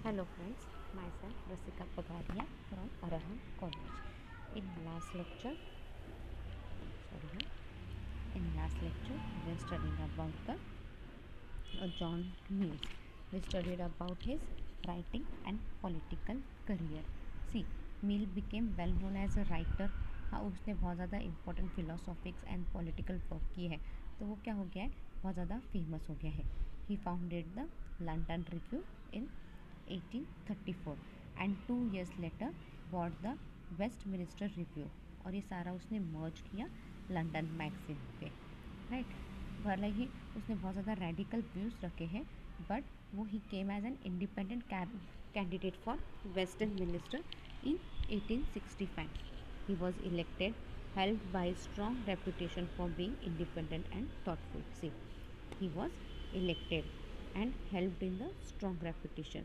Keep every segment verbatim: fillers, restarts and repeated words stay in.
Hello friends, myself Rasika Pagaria from Arahant College. In last lecture, sorry, in last lecture we were studying about the uh, John Mills. We studied about his writing and political career. See, Mill became well known as a writer. हाँ, उसने बहुत ज़्यादा important philosophics and political work की है, तो वो क्या हो गया है, बहुत ज़्यादा फेमस हो गया है. He founded the London Review in eighteen thirty four and two years later bought the Westminster Review, और ये सारा उसने मर्ज किया लंदन मैगजीन पे, राइट. भले ही उसने बहुत ज़्यादा रेडिकल व्यूज़ रखे हैं, बट वो he came as an independent candidate for Westminster in eighteen sixty five. He was elected, helped by strong reputation for being independent and thoughtful. See, he was elected and helped in the strong reputation.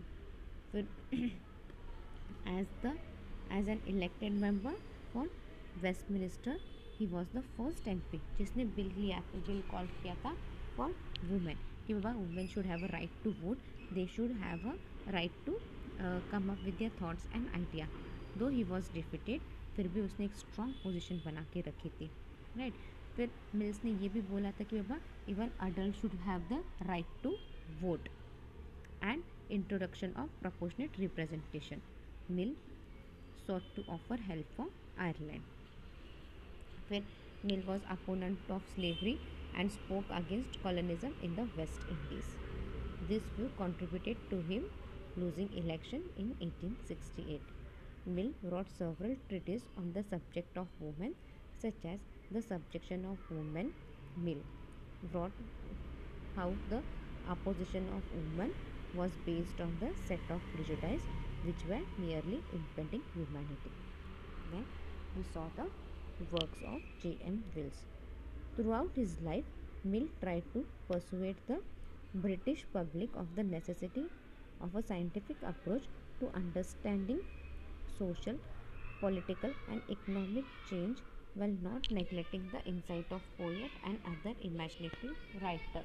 as the as an elected member for Westminster, he was the first M P जिसने bill लिया bill call किया था for women कि बाबा women should have a right to vote, they should have a right to come up with their thoughts and idea. Though he was defeated, फिर भी उसने एक स्ट्रॉन्ग पोजीशन बना के रखी थी, राइट. फिर मिल्स ने ये भी बोला था कि बाबा even adult should have the right to vote and introduction of proportionate representation. Mill sought to offer help for Ireland. When Mill was opponent of slavery and spoke against colonialism in the West Indies. This view contributed to him losing election in eighteen sixty-eight. Mill wrote several treatises on the subject of women, such as The Subjection of Women. Mill wrote how the opposition of women was based on the set of prejudices which were merely impeding humanity. Then we saw the works of J M Wells. Throughout his life, Mill tried to persuade the British public of the necessity of a scientific approach to understanding social, political and economic change while not neglecting the insight of poet and other imaginative writer.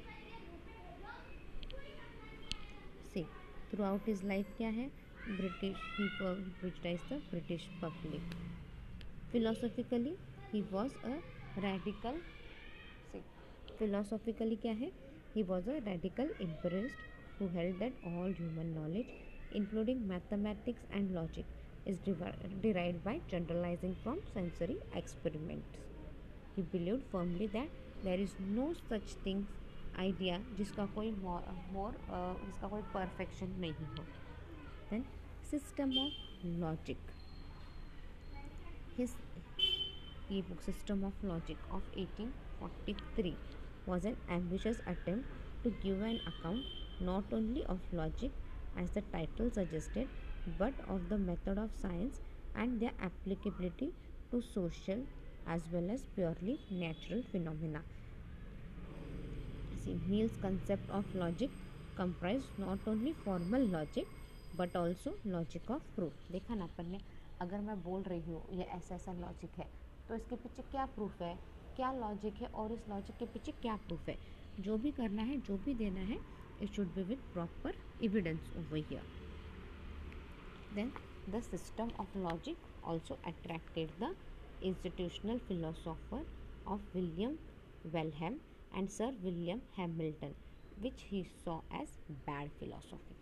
See, throughout his life क्या है, British he prejudiced the British public. Philosophically he was a radical. See, philosophically क्या है, he was a radical empiricist who held that all human knowledge, including mathematics and logic, is derived by generalizing from sensory experiments. He believed firmly that there is no such thing idea जिसका कोई more more जिसका कोई perfection नहीं हो. Then system of logic, his ये book system of logic of eighteen forty three was an ambitious attempt to give an account not only of logic as the title suggested, but of the method of science and their applicability to social as well as purely natural phenomena. See, Mill's concept of logic comprised not only formal logic but also logic of proof. देखा ना अपन ने, अगर मैं बोल रही हूँ ये ऐसा ऐसा लॉजिक है, तो इसके पीछे क्या प्रूफ है, क्या लॉजिक है, और इस लॉजिक के पीछे क्या प्रूफ है. जो भी करना है, जो भी देना है, it should be with proper evidence over here. Then the system of logic also attracted the institutional philosopher of William Wellham and Sir William Hamilton, which he saw as bad philosophy.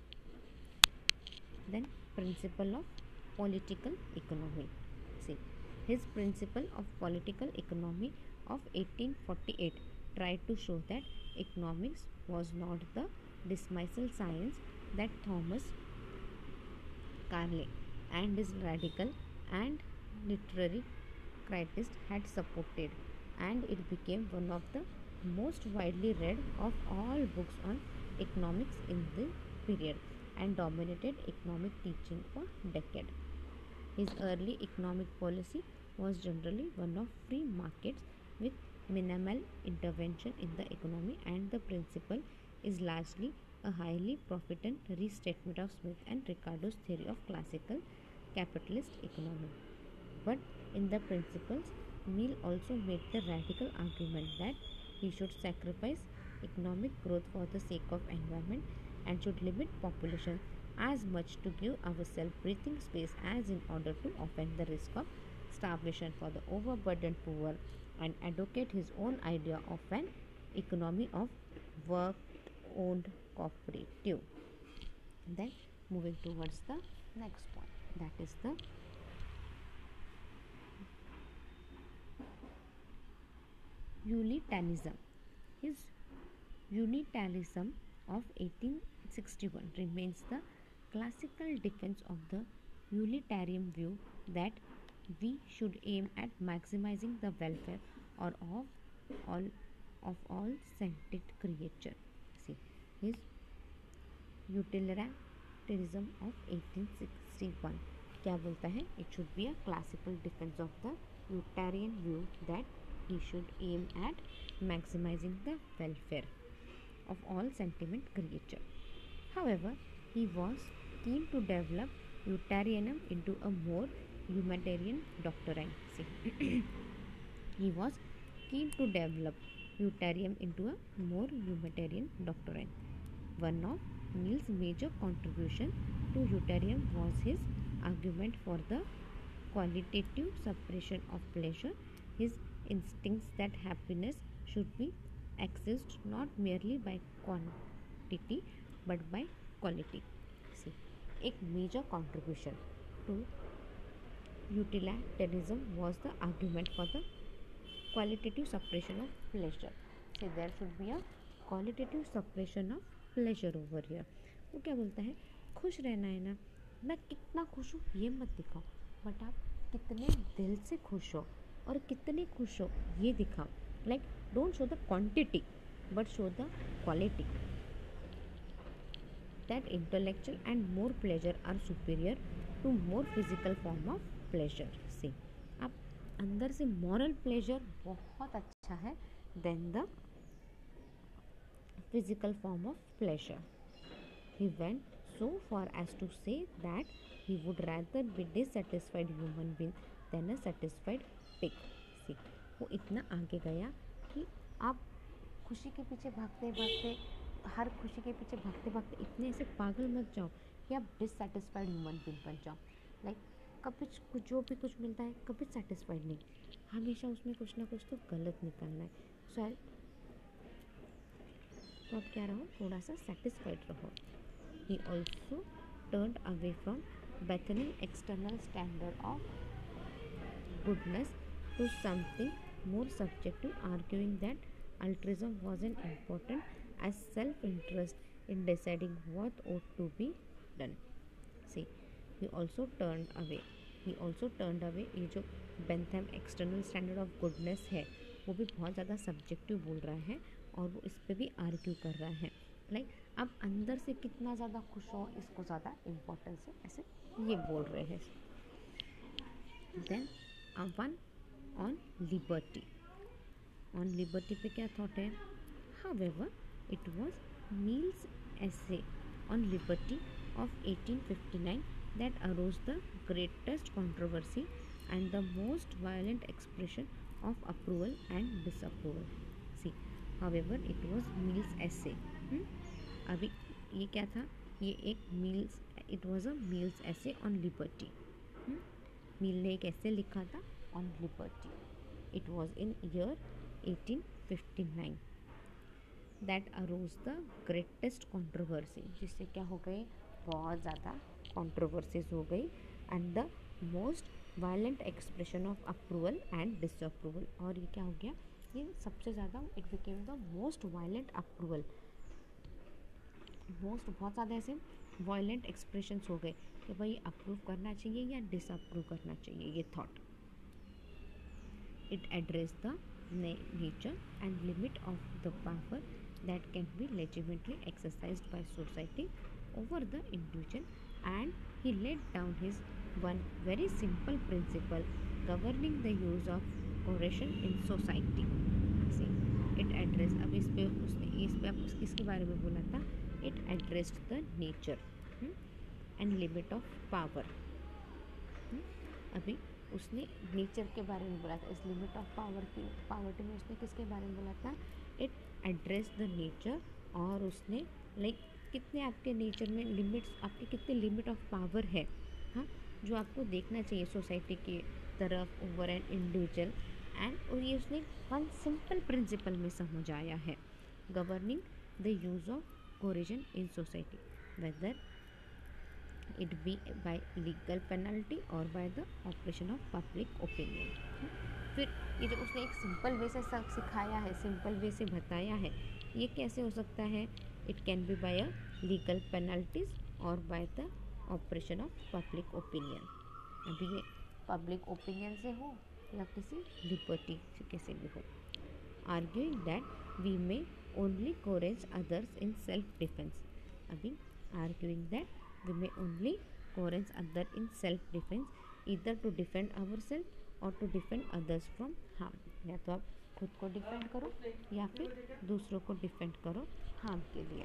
Then principle of political economy. See, his principle of political economy of eighteen forty-eight tried to show that economics was not the dismissal science that Thomas Carlyle and his radical and literary critics had supported, and it became one of the most widely read of all books on economics in the period and dominated economic teaching for decades. His early economic policy was generally one of free markets with minimal intervention in the economy, and the principle is largely a highly profitant restatement of Smith and Ricardo's theory of classical capitalist economy. But in the principles, Mill also made the radical argument that he should sacrifice economic growth for the sake of environment and should limit population as much to give ourselves breathing space as in order to offend the risk of starvation for the overburdened poor, and advocate his own idea of an economy of work owned cooperative. Then moving towards the next point, that is the utilitarianism. His Unitarianism of eighteen sixty-one remains the classical defense of the utilitarian view that we should aim at maximizing the welfare or of all of all sentient creature. See, his utilitarianism of eighteen sixty-one क्या बोलता है? It should be a classical defense of the utilitarian view that he should aim at maximizing the welfare of all sentient creature. However, he was keen to develop utilitarianism into a more humanitarian doctrine. See, he was keen to develop utilitarianism into a more humanitarian doctrine. One of Mill's major contribution to utilitarianism was his argument for the qualitative separation of pleasure, his instincts that happiness should be accessed not merely by quantity but by quality. See, एक major contribution to utilitarianism was the argument for the qualitative separation of pleasure. See, there should be a qualitative separation of pleasure over here. वो क्या बोलता है? खुश रहना है ना, मैं कितना खुश हूँ ये मत दिखाओ, बट आप कितने दिल से खुश हो और कितने खुश हो ये दिखाओ. Like, don't show the quantity but show the quality. That intellectual and more pleasure are superior to more physical form of pleasure. See, अब अंदर से moral pleasure बहुत अच्छा है than the physical form of pleasure. He went so far as to say that he would rather be dissatisfied human being than a satisfied pig. See, वो इतना आगे गया कि आप खुशी के पीछे भागते भागते हर खुशी के पीछे भागते भागते इतने ऐसे पागल मत जाओ कि आप डिससेटिस्फाइड ह्यूमन बीइंग बन जाओ. लाइक कभी कुछ जो भी कुछ मिलता है कभी सेटिस्फाइड नहीं, हमेशा उसमें कुछ ना कुछ तो गलत निकालना है. सो तो आप क्या रहो, थोड़ा सा सेटिस्फाइड रहो. He also turned away from Benthamite external standard of goodness to something more subjective, arguing that altruism wasn't important as self-interest in deciding what ought to be done. See, he also turned away. He also turned away. ये जो Bentham external standard of goodness है वो भी बहुत ज़्यादा subjective बोल रहा है और वो इस पर भी आर्ग्यू कर रहा है. लाइक like, आप अंदर से कितना ज़्यादा खुश हो इसको ज़्यादा इम्पोर्टेंस है, ऐसे ये बोल रहे हैं. Then one on liberty. On liberty पे क्या thought है? However, it was Mill's essay on liberty of eighteen fifty-nine that arose the greatest controversy and the most violent expression of approval and disapproval. See, however, it was Mill's essay. hmm? अभी ये क्या था? ये एक Mill's, it was a Mill's essay on liberty. hmm? Mill ने एक essay लिखा था on liberty. It was in year eighteen fifty-nine that arose the greatest controversy, जिससे क्या हो गई, बहुत ज़्यादा controversies हो गई, and the most violent expression of approval and disapproval. और ये क्या हो गया, ये सबसे ज़्यादा it became the most violent approval. most बहुत ज़्यादा ऐसे violent expressions हो गए कि भाई अप्रूव करना चाहिए या डिसअप्रूव करना चाहिए ये thought. It addressed the nature and limit of the power that can be legitimately exercised by society over the individual, and he laid down his one very simple principle governing the use of coercion in society. See, it addressed, अब इस पे उसने इस पे आप किसके बारे में बोला था? It addressed the nature hmm? and limit of power. hmm? अभी उसने नेचर के बारे में बोला था. इस लिमिट ऑफ पावर की पावर्टी में उसने किसके बारे में बोला था? It address the nature. और उसने लाइक like, कितने आपके नेचर में लिमिट्स, आपके कितने लिमिट ऑफ पावर है, हाँ, जो आपको देखना चाहिए सोसाइटी की तरफ ओवर एन इंडिविजुअल। एंड और ये उसने वन सिंपल प्रिंसिपल में समझाया है, governing the use of coercion in society whether it be by legal penalty or by the operation of public opinion। फिर ये जो उसने एक सिंपल वे से सब सिखाया है, सिंपल वे से बताया है, ये कैसे हो सकता है, it can be by a legal penalties और by the operation of public opinion. अभी ये पब्लिक ओपिनियन से हो या किसी लिबर्टी से कैसे भी हो। Arguing that we may only coerce others in self defence. अभी arguing that we may only coerce other in self defense, either to defend ourselves or to defend others from harm। या तो आप खुद को डिफेंड करो या फिर दूसरों को डिफेंड करो हार्म के लिए।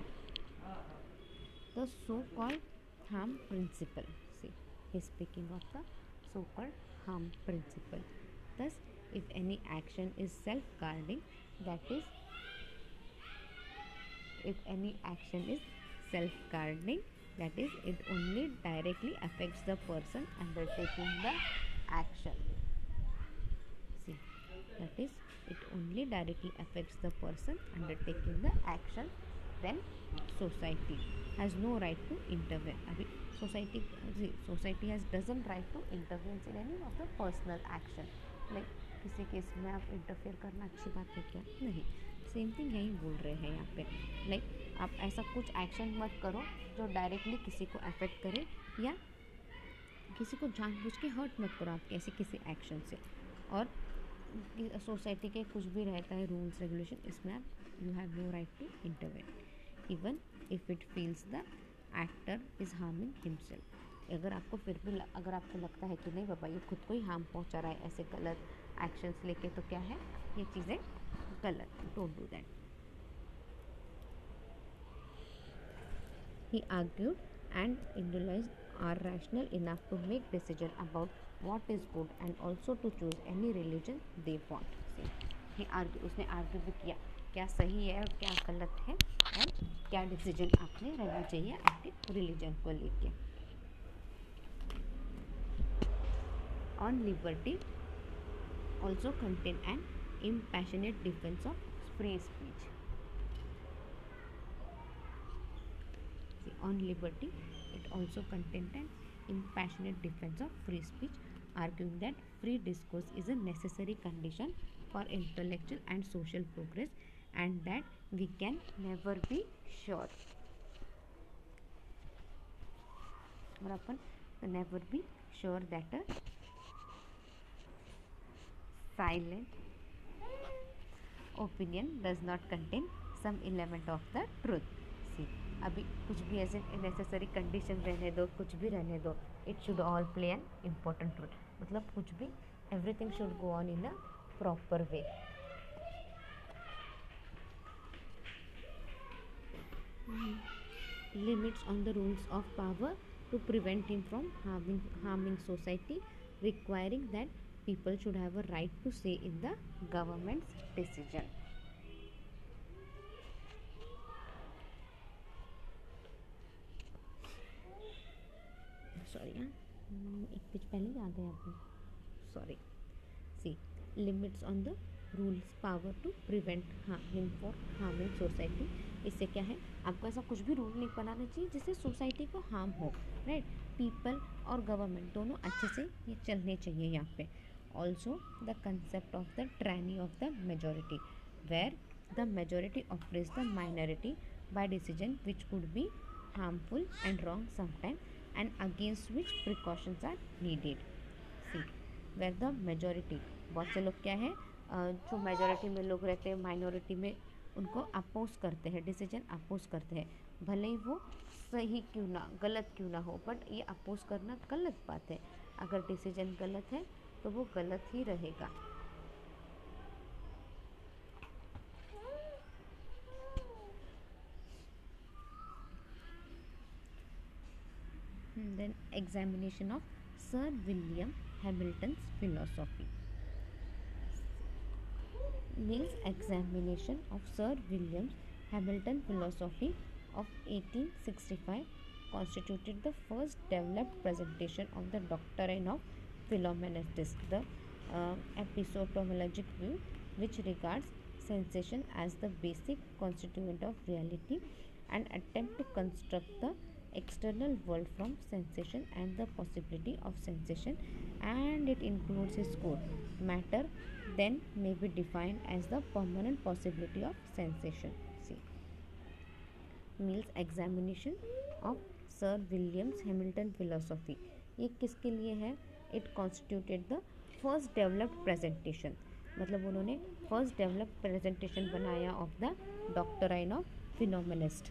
The so called harm principle, see he speaking of the so called harm principle. thus if any action is self guarding, that is if any action is self guarding, that is it only directly affects the person undertaking the action। see, that is it only directly affects the person undertaking the action, then society has no right to intervene। अभी society society has doesn't right to intervene in any of the personal action। like किसी case में आप interfere करना अच्छी बात है क्या? नहीं। सेम थिंग यही बोल रहे हैं यहाँ पे, लाइक like, आप ऐसा कुछ एक्शन मत करो जो डायरेक्टली किसी को अफेक्ट करे, या किसी को जानबूझ के हर्ट मत करो आप ऐसे किसी एक्शन से। और सोसाइटी के कुछ भी रहता है रूल्स रेगुलेशन, इसमें आप you have no right to intervene even if it feels the actor is harming himself. अगर आपको फिर भी अगर आपको लगता है कि नहीं बाबा ये खुद को ही हार्म पहुंचा रहा है ऐसे गलत एक्शंस लेके, तो क्या है, ये चीज़ें गलत, don't do that. He argued and individuals are rational enough to make decision about what is good and also to choose any religion they want। See, he argued, उसने आर्ग्यू भी किया क्या सही है और क्या गलत है एंड क्या डिसीजन आपने रहना चाहिए आपके रिलीजन को लेके। On liberty also contain an impassionate defense of free speech। See, on liberty it also contains an impassionate defense of free speech, arguing that free discourse is a necessary condition for intellectual and social progress and that we can never be sure, और अपन never be sure that a silent opinion does not contain some element of the truth। See, अभी कुछ भी ऐसे necessary condition रहने दो, कुछ भी रहने दो, it should all play an important role. मतलब कुछ भी everything should go on in a proper way. limits on the rules of power to prevent him from harming harming society, requiring that people should have a right to say in the government's decision। Sorry हाँ, एक page पहले ही आ गया आपको, sorry. See, limits on the rules power to prevent him for harming society. इससे क्या है, आपको ऐसा कुछ भी रूल नहीं बनाना चाहिए जिससे सोसाइटी को हार्म हो, राइट। पीपल और गवर्नमेंट दोनों अच्छे से ये चलने चाहिए यहाँ पे। Also the concept of the tyranny of the majority, where the majority operates the minority by decision which could be harmful and wrong sometime and against which precautions are needed। see, where the majority, बहुत से लोग क्या है जो majority में लोग रहते हैं माइनॉरिटी में उनको अपोज करते हैं, डिसीजन अपोज करते हैं, भले ही वो सही क्यों ना गलत क्यों ना हो, बट ये अपोज करना गलत बात है। अगर डिसीजन गलत है तो वो गलत ही रहेगा। then examination of Sir William Hamilton's philosophy means examination of Sir William Hamilton philosophy of eighteen sixty-five constituted the first developed presentation of the doctrine of phenomenologists, the uh, epistemologic view which regards sensation as the basic constituent of reality and attempt to construct the external world from sensation and the possibility of sensation, and it includes his core matter then may be defined as the permanent possibility of sensation. See, Mill's examination of sir Williams Hamilton philosophy, ये किसके लिए है? It constituted the first developed presentation, मतलब उन्होंने first developed presentation बनाया of the doctrine of phenomenist,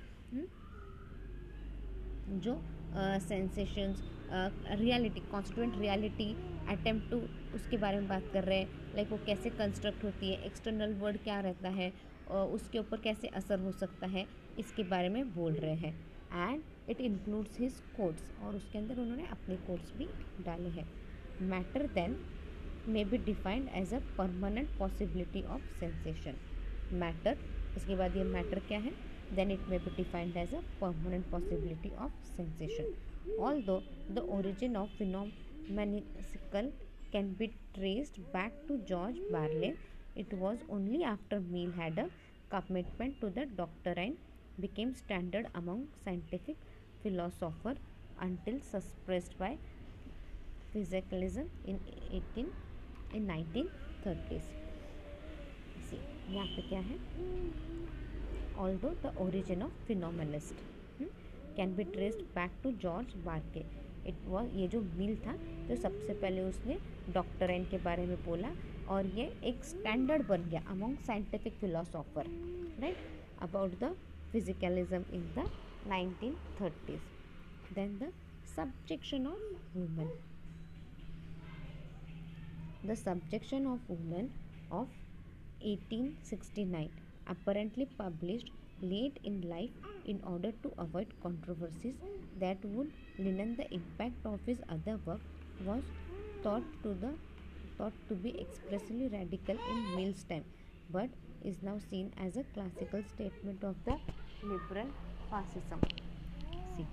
जो sensations reality constituent reality attempt to उसके बारे में बात कर रहे हैं, लाइक वो कैसे कंस्ट्रक्ट होती है, एक्सटर्नल वर्ल्ड क्या रहता है और उसके ऊपर कैसे असर हो सकता है, इसके बारे में बोल रहे हैं. And it includes his codes, और उसके अंदर उन्होंने अपने कोड्स भी डाले हैं. Matter then may be defined as a permanent possibility of sensation. Matter, इसके बाद ये मैटर क्या है? then it may be defined as a permanent possibility of sensation. Although the origin of phenomenological can be traced back to George Berlin, it was only after Mill had a commitment to the doctrine became standard among scientific philosophers until suppressed by physicalism in eighteen in nineteen thirties. See, यहाँ पे क्या है? Although the origin of phenomenalist hmm, can be traced back to George Berkeley. It was, ये जो मिल था जो सबसे पहले उसने डॉक्ट्राइन के बारे में बोला और ये एक स्टैंडर्ड बन गया among scientific philosopher, right, about the physicalism in the nineteen thirties. Then the subjection of women. The subjection of women of eighteen sixty-nine apparently published late in life in order to avoid controversies that would lessen the impact of his other work, was thought to the thought to be expressly radical in Mill's time, but is now seen as a classical statement of the liberal fascism. See,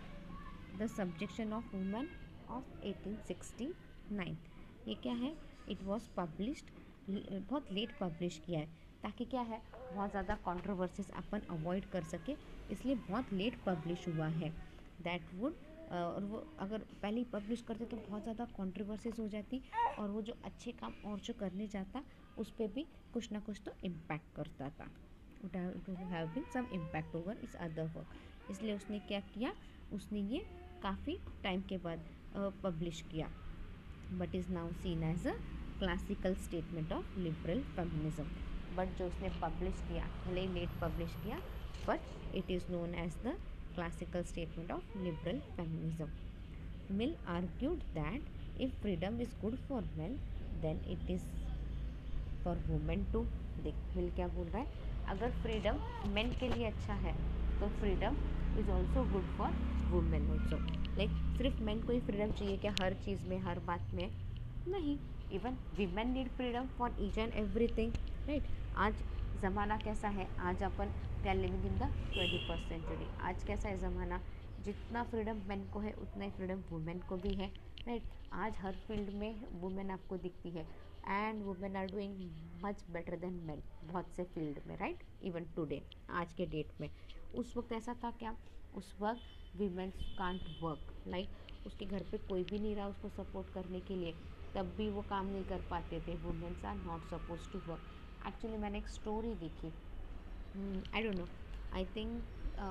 the subjection of women of eighteen sixty-nine, ये क्या है? It was published, बहुत late publish किया है ताकि क्या है, बहुत ज़्यादा कंट्रोवर्सीज अपन अवॉइड कर सके, इसलिए बहुत लेट पब्लिश हुआ है. दैट वुड, और वो अगर पहले ही पब्लिश करते तो बहुत ज़्यादा कंट्रोवर्सीज हो जाती और वो जो अच्छे काम और जो करने जाता उस पर भी कुछ ना कुछ तो इम्पैक्ट करता था. It have been some impact over his other work, इसलिए उसने क्या किया, उसने ये काफ़ी टाइम के बाद पब्लिश किया. But is now seen as a classical statement of liberal feminism. But जो उसने पब्लिश किया, भले ही लेट पब्लिश किया, but it is known as the classical statement of liberal feminism. Mill argued that if freedom is good for man then it is for women too. देख, Mill क्या बोल रहा है, अगर फ्रीडम मेन के लिए अच्छा है तो freedom is also good for women also. Like सिर्फ मेन को ही फ्रीडम चाहिए क्या हर चीज़ में, हर बात में? नहीं, even women need freedom for each and everything, right. आज ज़माना कैसा है, आज अपन we are living in the twenty first century. आज कैसा है ज़माना, जितना फ्रीडम मेन को है उतना ही फ्रीडम वुमेन को भी है, राइट. आज हर फील्ड में वुमेन आपको दिखती है and women are doing much better than men बहुत से फील्ड में, राइट. इवन टुडे, आज के डेट में. उस वक्त ऐसा था क्या, उस वक्त वीमेन कांट वर्क, लाइक उसके घर पे कोई भी नहीं रहा उसको सपोर्ट करने के लिए, तब भी वो काम नहीं कर पाते थे. Womens are not suppose to work. Actually मैंने एक स्टोरी देखी, I don't know, I think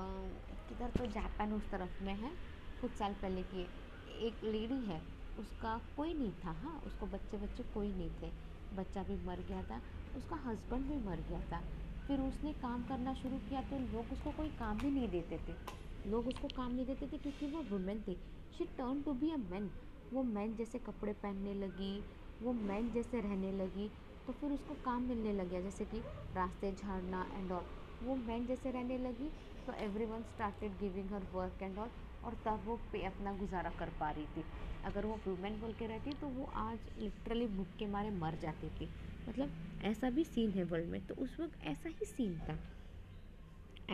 किधर तो जापान उस तरफ में है, कुछ साल पहले की. एक लेडी है, उसका कोई नहीं था, हाँ, उसको बच्चे बच्चे कोई नहीं थे, बच्चा भी मर गया था, उसका हस्बैंड भी मर गया था. फिर उसने काम करना शुरू किया तो लोग उसको कोई काम ही नहीं देते थे, लोग उसको काम नहीं देते थे क्योंकि वो वुमेन थी. She turn to be a man. वो मैन जैसे कपड़े पहनने लगी, वो मैन जैसे रहने लगी, तो फिर उसको काम मिलने लग गया, जैसे कि रास्ते झाड़ना एंड ऑल. वो मैन जैसे रहने लगी तो everyone started giving her work and all, और तब वो पे अपना गुजारा कर पा रही थी. अगर वो वुमेन बोल के रहती तो वो आज लिटरली भूख के मारे मर जाती थी. मतलब ऐसा भी सीन है वर्ल्ड में, तो उस वक्त ऐसा ही सीन था. And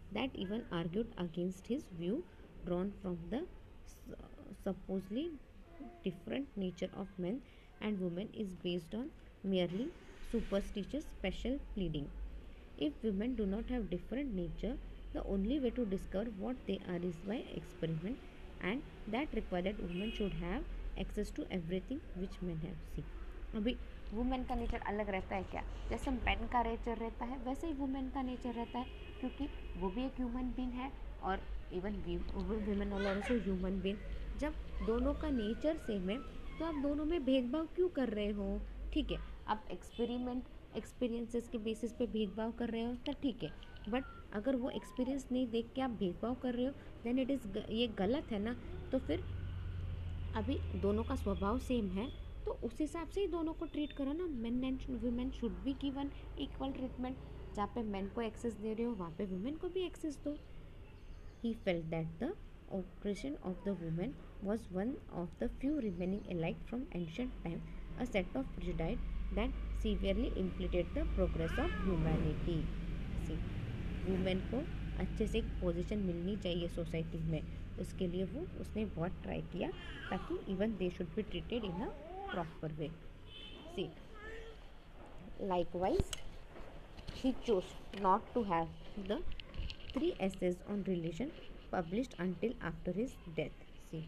that even argued against his view drawn from the supposedly different nature of men and women is based on merely superstitious special pleading. If women do not have different nature, the only way to discover what they are is by experiment, and that requires that women should have access to everything which men have. See, अभी women का nature अलग रहता है क्या? जैसे man का nature रहता है वैसे ही वुमेन का नेचर रहता है, क्योंकि वो भी एक ह्यूमन बीइंग है और even women all also human being. जब दोनों का नेचर सेम है तो आप दोनों में भेदभाव क्यों कर रहे हो? ठीक है, आप एक्सपेरिमेंट एक्सपीरियंसेस के बेसिस पे भेदभाव कर रहे हो तो ठीक है, बट अगर वो एक्सपीरियंस नहीं देख के आप भेदभाव कर रहे हो देन इट इज़ ये गलत है ना. तो फिर अभी दोनों का स्वभाव सेम है तो उस हिसाब से ही दोनों को ट्रीट करो ना. Men and women should be given equal treatment. जहाँ पे मेन को एक्सेस दे रहे हो वहाँ पे वुमेन को भी एक्सेस दो. He felt that the oppression of the woman was one of the few remaining alike from ancient time, a set of prejudice that severely impeded the progress of humanity. See, women को अच्छे से एक position मिलनी चाहिए society में, उसके लिए वो उसने बहुत ट्राई किया ताकि even they should be treated in a proper way. See, likewise he chose not to have the three essays on religion published until after his death. See,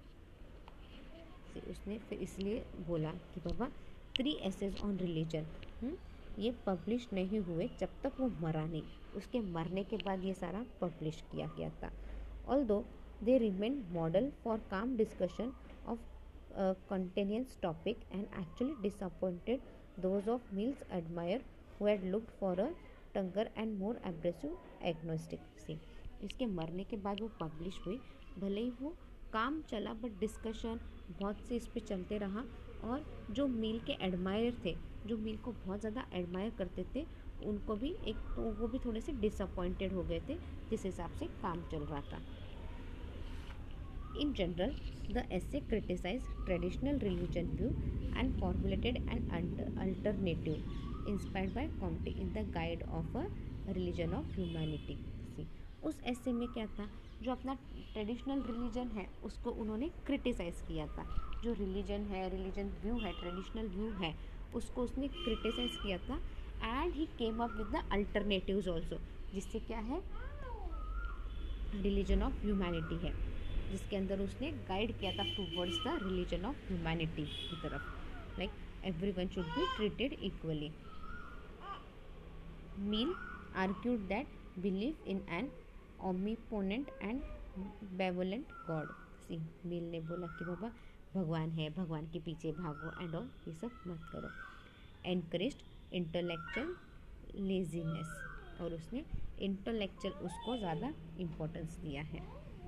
see उसने फिर इसलिए बोला कि बाबा थ्री एसेज ऑन रिलीजन ये पब्लिश नहीं हुए जब तक वो मरा नहीं. उसके मरने के बाद ये सारा पब्लिश किया गया था. Although they remain model for calm discussion of contentious topic and actually disappointed those of Mill's admire who had looked for a tougher and more abrasive agnostic. See, इसके मरने के बाद वो पब्लिश हुई, भले ही वो काम चला बट डिस्कशन बहुत से इस पे चलते रहा. और जो मील के एडमायर थे, जो मील को बहुत ज़्यादा एडमायर करते थे, उनको भी एक तो वो भी थोड़े से डिसअपॉइंटेड हो गए थे जिस हिसाब से काम चल रहा था. In general the essay criticise traditional religion view and formulated an alternative inspired by Comte in the guide of a religion of humanity. उस ऐसे में क्या था, जो अपना ट्रेडिशनल रिलीजन है उसको उन्होंने क्रिटिसाइज़ किया था. जो रिलीजन है, रिलीजन व्यू है, ट्रेडिशनल व्यू है, उसको उसने क्रिटिसाइज़ किया था. And he came up with the alternatives also, जिससे क्या है रिलीजन ऑफ ह्यूमैनिटी है, जिसके अंदर उसने गाइड किया था towards the religion of humanity की तरफ. Like everyone should be treated equally. Mill argued that believe in an omnipotent and benevolent God. See, Mill ने बोला कि बाबा भगवान है, भगवान के पीछे भागो एंड ऑल ये सब मत करो. एनकरेज्ड इंटेलेक्चुअल लेजीनेस, और उसने इंटेलेक्चुअल उसको ज़्यादा इम्पोर्टेंस दिया है.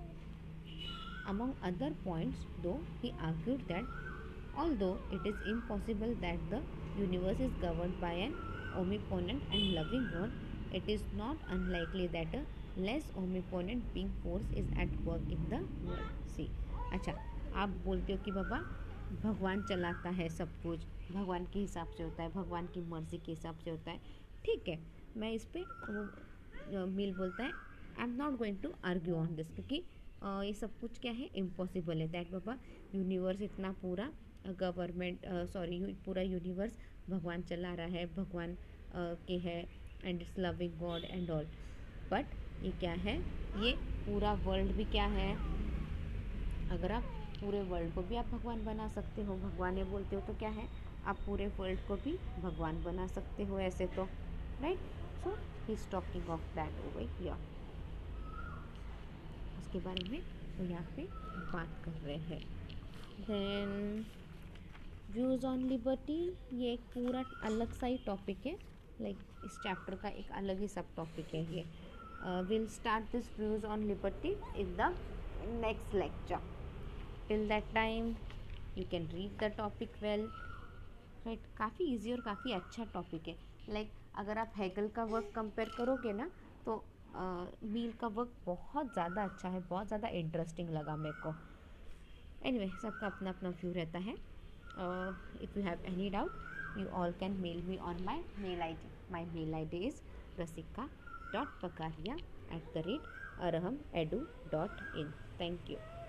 Among other points though he argued that although it is impossible that the universe is governed by an omnipotent and loving God, it is not unlikely that a less omnipotent being force is at work in the world. See, अच्छा, आप बोलते हो कि बाबा भगवान चलाता है सब कुछ, भगवान के हिसाब से होता है, भगवान की मर्जी के हिसाब से होता है. ठीक है, मैं इस पर मील बोलता है I am not going to argue on this, क्योंकि uh, ये सब कुछ क्या है इम्पॉसिबल है. दैट बाबा यूनिवर्स इतना पूरा गवर्नमेंट सॉरी पूरा यूनिवर्स भगवान चला रहा है, भगवान uh, के है and it's loving God and all. But ये क्या है, ये पूरा वर्ल्ड भी क्या है, अगर आप पूरे वर्ल्ड को भी आप भगवान बना सकते हो, भगवान ने बोलते हो तो क्या है, आप पूरे वर्ल्ड को भी भगवान बना सकते हो ऐसे तो, right. So he is talking of that over here. उसके बारे में वो यहाँ पे बात कर रहे हैं. देन व्यूज़ ऑन लिबर्टी, ये एक पूरा अलग सा ही टॉपिक है. लाइक like, इस चैप्टर का एक अलग ही सब टॉपिक है ये. Will start this views on liberty in the next lecture. Till that time you can read the topic well, right. काफ़ी इजी और काफ़ी अच्छा टॉपिक है. लाइक like, अगर आप हेगल का वर्क कंपेयर करोगे ना तो मील uh, का वर्क बहुत ज़्यादा अच्छा है, बहुत ज़्यादा इंटरेस्टिंग लगा मेरे को. एनीवे anyway, सबका अपना अपना व्यू रहता है. If you have any doubt you all can mail me on my mail I D. My mail I D is rasika dot pakaria at the rate arham edu dot in. Thank you.